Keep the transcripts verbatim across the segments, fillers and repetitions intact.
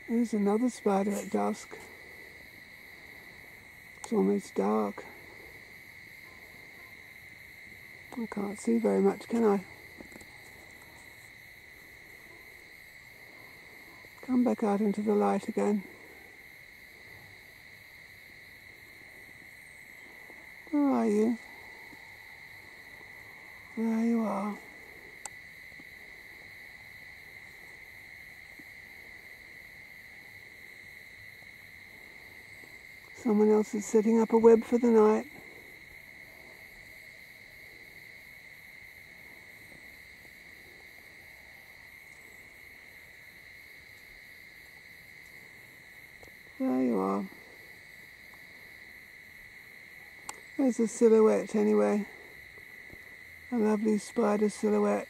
There's another spider at dusk. It's almost dark. I can't see very much, can I? Come back out into the light again. Where are you? There you are. Someone else is setting up a web for the night. There you are. There's a silhouette anyway. A lovely spider silhouette.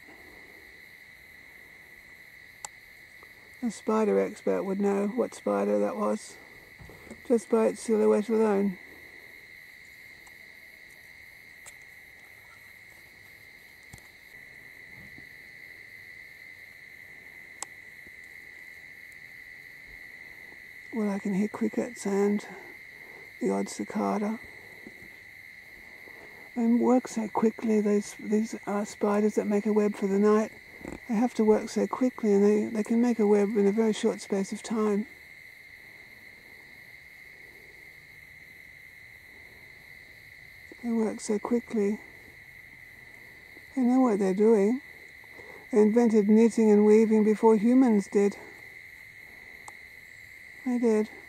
A spider expert would know what spider that was, just by its silhouette alone. Well, I can hear crickets and the odd cicada. They work so quickly, these, these uh, spiders that make a web for the night. They have to work so quickly, and they, they can make a web in a very short space of time. They work so quickly. They know what they're doing. They invented knitting and weaving before humans did. They did.